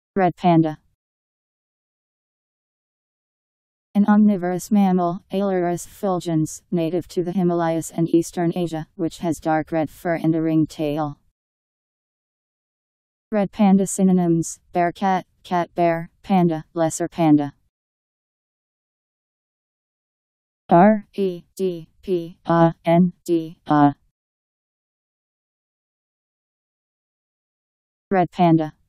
Red panda. An omnivorous mammal, Ailurus fulgens, native to the Himalayas and eastern Asia, which has dark red fur and a ringed tail. Red panda synonyms: bear cat, cat bear, panda, lesser panda. REDPANDA. Red panda.